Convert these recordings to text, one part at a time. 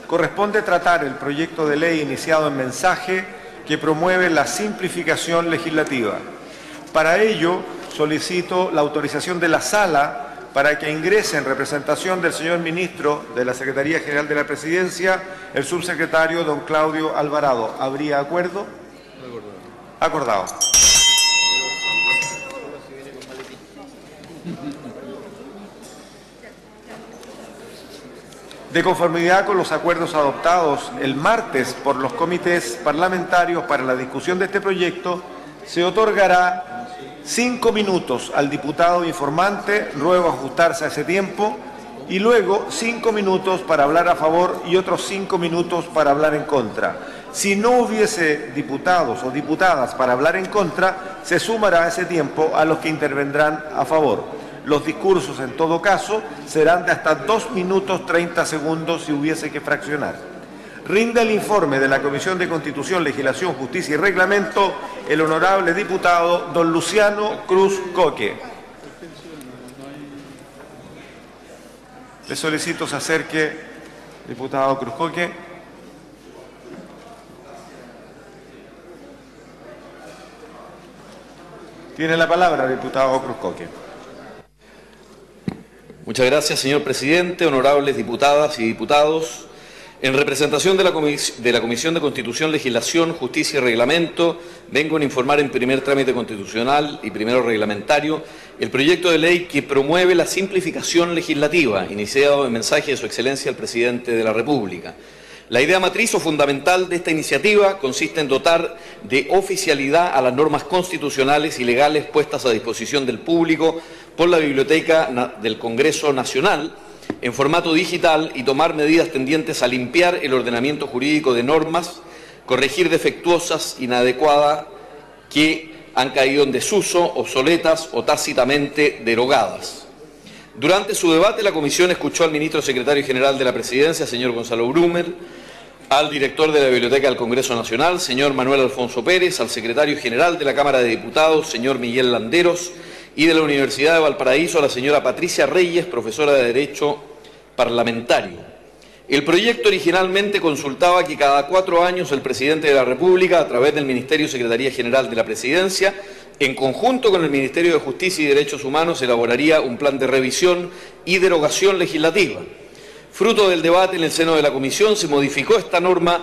corresponde tratar el proyecto de ley iniciado en mensaje que promueve la simplificación legislativa. Para ello, solicito la autorización de la sala para que ingrese en representación del señor ministro de la Secretaría General de la Presidencia, el subsecretario don Claudio Alvarado. ¿Habría acuerdo? Acordado. De conformidad con los acuerdos adoptados el martes por los comités parlamentarios para la discusión de este proyecto, se otorgará 5 minutos al diputado informante, luego ajustarse a ese tiempo, y luego 5 minutos para hablar a favor y otros 5 minutos para hablar en contra. Si no hubiese diputados o diputadas para hablar en contra, se sumará ese tiempo a los que intervendrán a favor. Los discursos, en todo caso, serán de hasta 2 minutos 30 segundos si hubiese que fraccionar. Rinde el informe de la Comisión de Constitución, Legislación, Justicia y Reglamento el honorable diputado don Luciano Cruz Coque. Le solicito se acerque, diputado Cruz Coque. Tiene la palabra, diputado Cruz Coque. Muchas gracias, señor presidente, honorables diputadas y diputados. En representación de la Comisión de Constitución, Legislación, Justicia y Reglamento, vengo a informar en primer trámite constitucional y primero reglamentario el proyecto de ley que promueve la simplificación legislativa, iniciado en mensaje de Su Excelencia el Presidente de la República. La idea matriz o fundamental de esta iniciativa consiste en dotar de oficialidad a las normas constitucionales y legales puestas a disposición del público por la Biblioteca del Congreso Nacional en formato digital y tomar medidas tendientes a limpiar el ordenamiento jurídico de normas, corregir defectuosas, inadecuadas, que han caído en desuso, obsoletas o tácitamente derogadas. Durante su debate, la Comisión escuchó al ministro secretario general de la Presidencia, señor Gonzalo Brummer, al director de la Biblioteca del Congreso Nacional, señor Manuel Alfonso Pérez, al secretario general de la Cámara de Diputados, señor Miguel Landeros, y de la Universidad de Valparaíso, a la señora Patricia Reyes, profesora de Derecho Parlamentario. El proyecto originalmente consultaba que cada 4 años el Presidente de la República, a través del Ministerio Secretaría General de la Presidencia, en conjunto con el Ministerio de Justicia y Derechos Humanos, elaboraría un plan de revisión y derogación legislativa. Fruto del debate en el seno de la Comisión, se modificó esta norma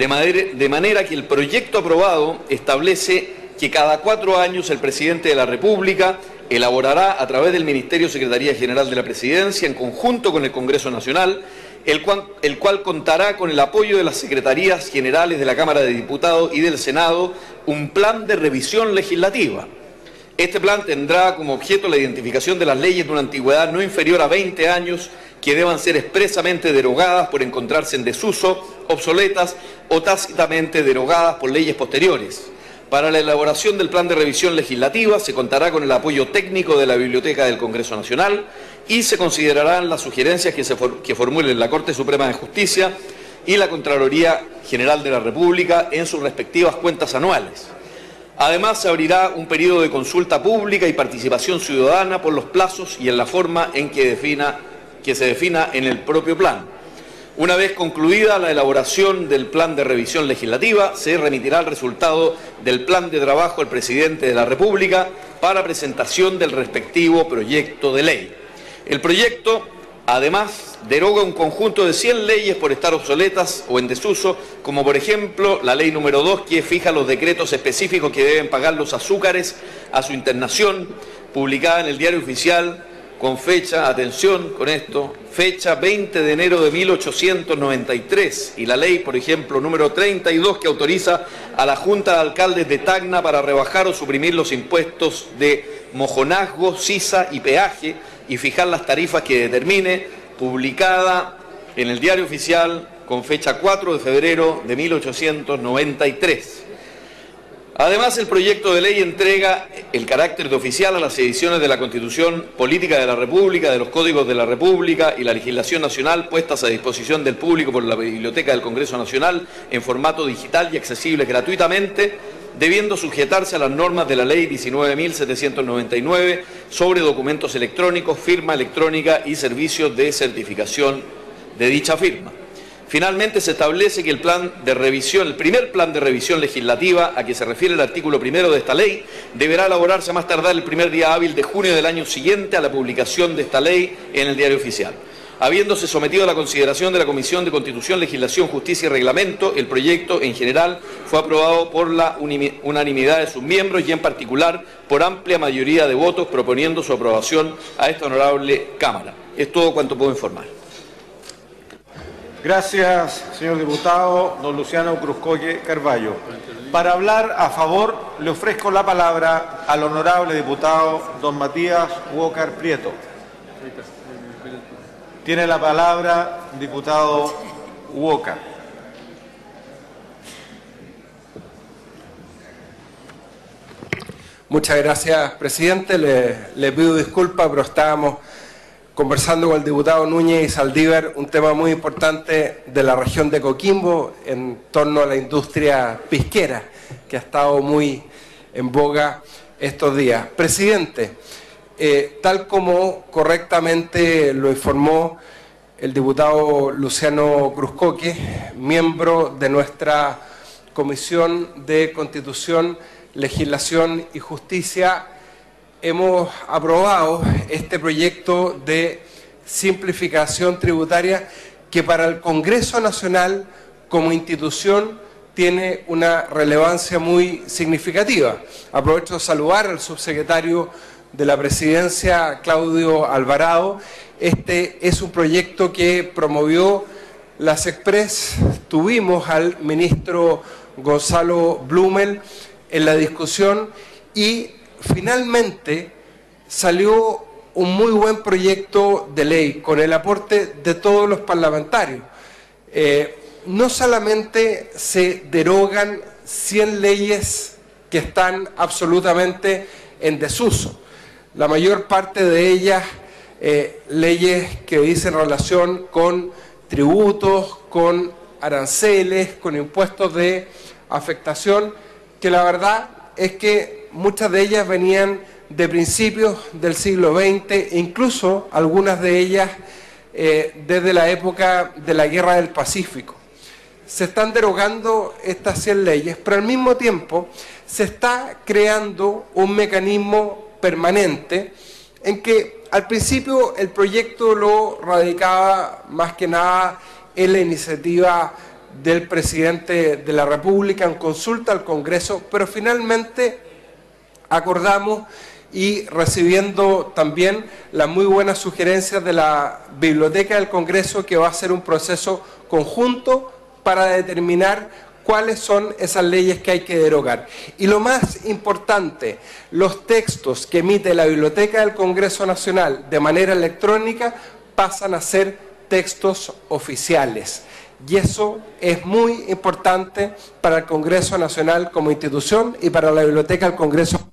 de manera que el proyecto aprobado establece que cada 4 años el Presidente de la República elaborará a través del Ministerio Secretaría General de la Presidencia, en conjunto con el Congreso Nacional, el cual contará con el apoyo de las Secretarías Generales de la Cámara de Diputados y del Senado, un plan de revisión legislativa. Este plan tendrá como objeto la identificación de las leyes de una antigüedad no inferior a 20 años que deban ser expresamente derogadas por encontrarse en desuso, obsoletas o tácitamente derogadas por leyes posteriores. Para la elaboración del plan de revisión legislativa se contará con el apoyo técnico de la Biblioteca del Congreso Nacional y se considerarán las sugerencias que formulen la Corte Suprema de Justicia y la Contraloría General de la República en sus respectivas cuentas anuales. Además, se abrirá un periodo de consulta pública y participación ciudadana por los plazos y en la forma en que se defina en el propio plan. Una vez concluida la elaboración del plan de revisión legislativa, se remitirá el resultado del plan de trabajo al Presidente de la República para presentación del respectivo proyecto de ley. El proyecto, además, deroga un conjunto de 100 leyes por estar obsoletas o en desuso, como por ejemplo la ley número 2, que fija los decretos específicos que deben pagar los azúcares a su internación, publicada en el Diario Oficial, con fecha, atención con esto, fecha 20 de enero de 1893, y la ley, por ejemplo, número 32, que autoriza a la Junta de Alcaldes de Tacna para rebajar o suprimir los impuestos de mojonazgo, sisa y peaje y fijar las tarifas que determine, publicada en el Diario Oficial con fecha 4 de febrero de 1893. Además, el proyecto de ley entrega el carácter de oficial a las ediciones de la Constitución Política de la República, de los Códigos de la República y la legislación nacional puestas a disposición del público por la Biblioteca del Congreso Nacional en formato digital y accesible gratuitamente, debiendo sujetarse a las normas de la Ley 19.799 sobre documentos electrónicos, firma electrónica y servicios de certificación de dicha firma. Finalmente, se establece que el primer plan de revisión legislativa a que se refiere el artículo 1 de esta ley deberá elaborarse a más tardar el primer día hábil de junio del año siguiente a la publicación de esta ley en el Diario Oficial. Habiéndose sometido a la consideración de la Comisión de Constitución, Legislación, Justicia y Reglamento, el proyecto en general fue aprobado por la unanimidad de sus miembros y en particular por amplia mayoría de votos, proponiendo su aprobación a esta honorable Cámara. Es todo cuanto puedo informar. Gracias, señor diputado. Don Luciano Cruzcoque Carballo. Para hablar a favor, le ofrezco la palabra al honorable diputado don Matías Walker Prieto. Tiene la palabra, diputado Walker. Muchas gracias, presidente. Le pido disculpas, pero estábamos conversando con el diputado Núñez y Saldívar un tema muy importante de la región de Coquimbo en torno a la industria pisquera, que ha estado muy en boga estos días. Presidente, tal como correctamente lo informó el diputado Luciano Cruzcoque, miembro de nuestra Comisión de Constitución, Legislación y Justicia, hemos aprobado este proyecto de simplificación tributaria que para el Congreso Nacional como institución tiene una relevancia muy significativa. Aprovecho de saludar al subsecretario de la Presidencia, Claudio Alvarado. Este es un proyecto que promovió la SECPRES. Tuvimos al ministro Gonzalo Blumel en la discusión y finalmente salió un muy buen proyecto de ley con el aporte de todos los parlamentarios. No solamente se derogan 100 leyes que están absolutamente en desuso, la mayor parte de ellas leyes que dicen relación con tributos, con aranceles, con impuestos de afectación, que la verdad es que muchas de ellas venían de principios del siglo XX, e incluso algunas de ellas desde la época de la Guerra del Pacífico. Se están derogando estas 100 leyes, pero al mismo tiempo se está creando un mecanismo permanente en que al principio el proyecto lo radicaba más que nada en la iniciativa del presidente de la República en consulta al Congreso, pero finalmente acordamos y recibiendo también las muy buenas sugerencias de la Biblioteca del Congreso, que va a ser un proceso conjunto para determinar cuáles son esas leyes que hay que derogar. Y lo más importante, los textos que emite la Biblioteca del Congreso Nacional de manera electrónica pasan a ser textos oficiales. Y eso es muy importante para el Congreso Nacional como institución y para la Biblioteca del Congreso.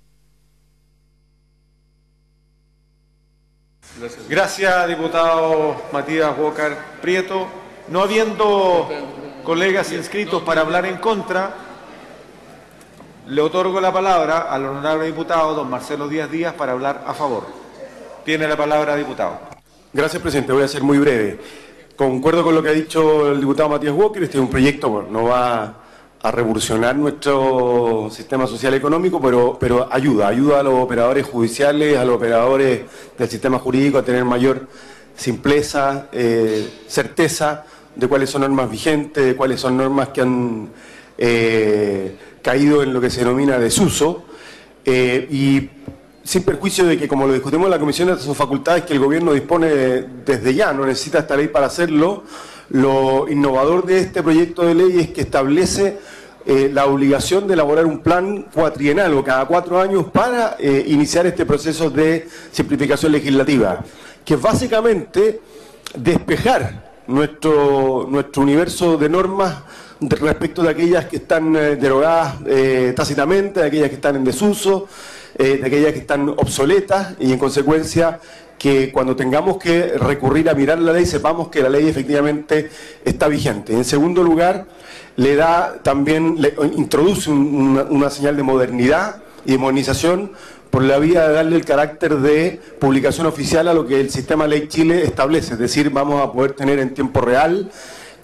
Gracias, diputado Matías Walker Prieto. No habiendo colegas inscritos para hablar en contra, le otorgo la palabra al honorable diputado don Marcelo Díaz Díaz para hablar a favor. Tiene la palabra, diputado. Gracias, presidente. Voy a ser muy breve. Concuerdo con lo que ha dicho el diputado Matías Walker. Este es un proyecto, bueno, no va a revolucionar nuestro sistema social y económico, pero ayuda a los operadores judiciales, a los operadores del sistema jurídico a tener mayor simpleza, certeza de cuáles son normas vigentes, de cuáles son normas que han caído en lo que se denomina desuso, y sin perjuicio de que, como lo discutimos en la Comisión de sus facultades, que el Gobierno dispone desde ya, no necesita esta ley para hacerlo. Lo innovador de este proyecto de ley es que establece la obligación de elaborar un plan cuatrienal o cada 4 años para iniciar este proceso de simplificación legislativa, que es básicamente despejar nuestro universo de normas respecto de aquellas que están derogadas tácitamente, de aquellas que están en desuso, de aquellas que están obsoletas, y en consecuencia que cuando tengamos que recurrir a mirar la ley sepamos que la ley efectivamente está vigente. En segundo lugar, le introduce una señal de modernidad y de modernización por la vía de darle el carácter de publicación oficial a lo que el sistema Ley Chile establece, es decir, vamos a poder tener en tiempo real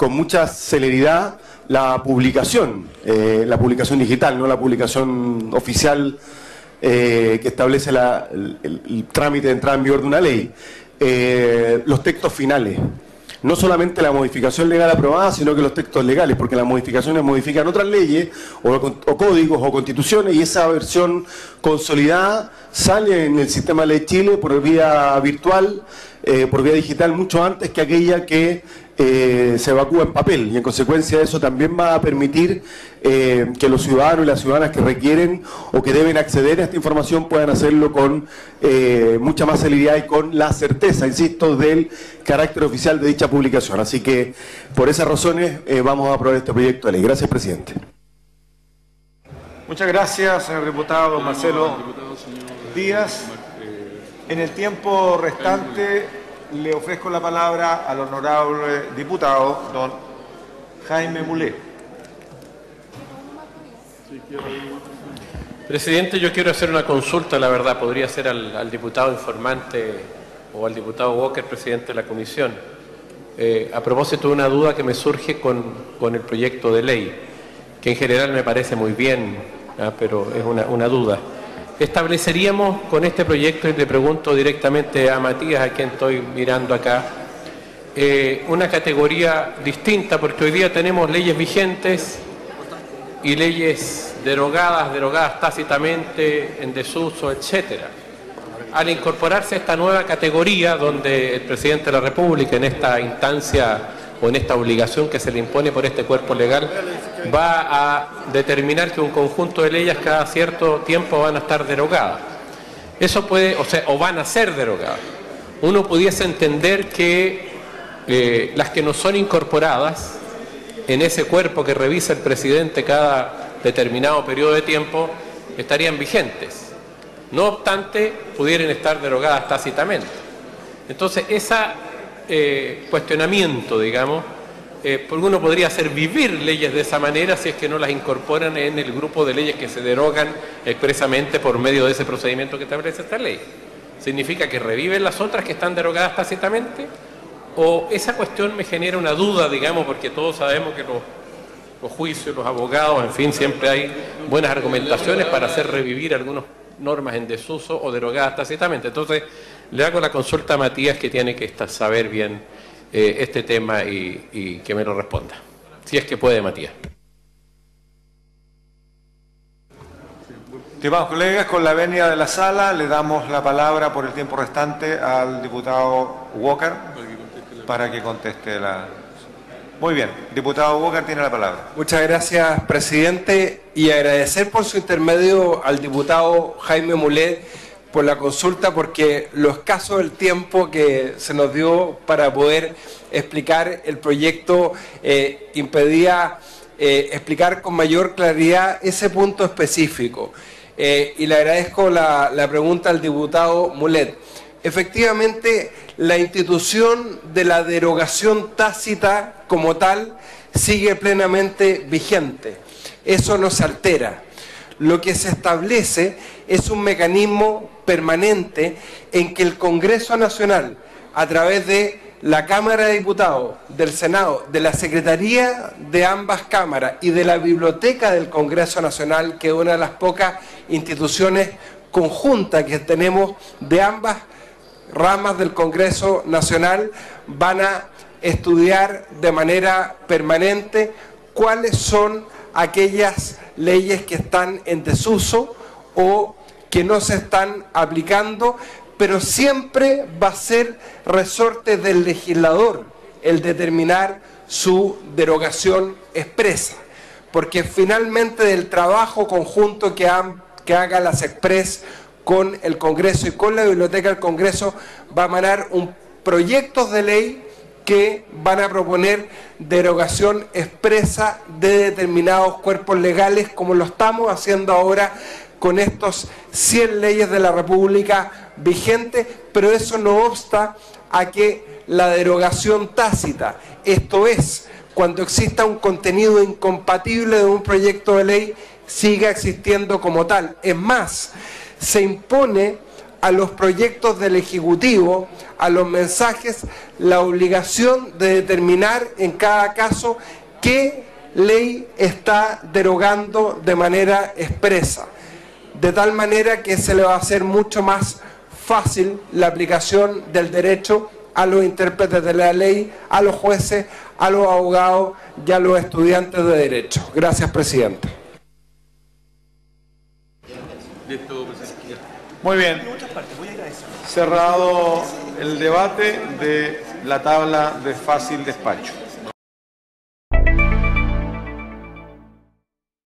con mucha celeridad la publicación digital, no la publicación oficial que establece el trámite de entrada en vigor de una ley. Los textos finales. No solamente la modificación legal aprobada, sino que los textos legales, porque las modificaciones modifican otras leyes, o códigos, o constituciones, y esa versión consolidada sale en el sistema de Ley Chile por vía virtual, por vía digital, mucho antes que aquella que se evacúa en papel, y en consecuencia eso también va a permitir que los ciudadanos y las ciudadanas que requieren o que deben acceder a esta información puedan hacerlo con mucha más celeridad y con la certeza, insisto, del carácter oficial de dicha publicación. Así que por esas razones vamos a aprobar este proyecto de ley. Gracias, presidente. Muchas gracias, señor diputado Marcelo Díaz. En el tiempo restante le ofrezco la palabra al honorable diputado don Jaime Mulet. Presidente, yo quiero hacer una consulta, la verdad, podría ser al diputado informante o al diputado Walker, presidente de la comisión. A propósito de una duda que me surge con el proyecto de ley, que en general me parece muy bien, pero es una duda. Estableceríamos con este proyecto, y le pregunto directamente a Matías, a quien estoy mirando acá, una categoría distinta, porque hoy día tenemos leyes vigentes y leyes derogadas tácitamente, en desuso, etcétera. Al incorporarse esta nueva categoría, donde el presidente de la República, en esta instancia o en esta obligación que se le impone por este cuerpo legal, va a determinar que un conjunto de leyes cada cierto tiempo van a estar derogadas. Eso puede, o van a ser derogadas. Uno pudiese entender que las que no son incorporadas en ese cuerpo que revisa el presidente cada determinado periodo de tiempo estarían vigentes. No obstante, pudieran estar derogadas tácitamente. Entonces, ese cuestionamiento, digamos, porque uno podría hacer vivir leyes de esa manera si es que no las incorporan en el grupo de leyes que se derogan expresamente por medio de ese procedimiento que establece esta ley. ¿Significa que reviven las otras que están derogadas tácitamente? O esa cuestión me genera una duda, digamos, porque todos sabemos que los juicios, los abogados, en fin, siempre hay buenas argumentaciones para hacer revivir algunas normas en desuso o derogadas tácitamente. Entonces, le hago la consulta a Matías, que tiene que saber bien este tema y que me lo responda. Si es que puede, Matías. Estimados colegas, con la venia de la sala, le damos la palabra por el tiempo restante al diputado Walker para que conteste la... Muy bien, diputado Walker tiene la palabra. Muchas gracias, presidente, y agradecer por su intermedio al diputado Jaime Mulet por la consulta, porque lo escaso del tiempo que se nos dio para poder explicar el proyecto impedía explicar con mayor claridad ese punto específico. Y le agradezco la pregunta al diputado Mulet. Efectivamente, la institución de la derogación tácita como tal sigue plenamente vigente. Eso no se altera. Lo que se establece es un mecanismo permanente en que el Congreso Nacional, a través de la Cámara de Diputados, del Senado, de la Secretaría de ambas cámaras y de la Biblioteca del Congreso Nacional, que es una de las pocas instituciones conjuntas que tenemos de ambas ramas del Congreso Nacional, van a estudiar de manera permanente cuáles son aquellas leyes que están en desuso o que no se están aplicando, pero siempre va a ser resorte del legislador el determinar su derogación expresa, porque finalmente del trabajo conjunto que haga la SECPRES con el Congreso y con la Biblioteca del Congreso va a emanar un proyectos de ley que van a proponer derogación expresa de determinados cuerpos legales, como lo estamos haciendo ahora con estos 100 leyes de la República vigentes, pero eso no obsta a que la derogación tácita, esto es, cuando exista un contenido incompatible de un proyecto de ley, siga existiendo como tal. Es más, se impone a los proyectos del Ejecutivo, a los mensajes, la obligación de determinar en cada caso qué ley está derogando de manera expresa, de tal manera que se le va a hacer mucho más fácil la aplicación del derecho a los intérpretes de la ley, a los jueces, a los abogados y a los estudiantes de derecho. Gracias, presidente. Muy bien. Cerrado el debate de la tabla de fácil despacho.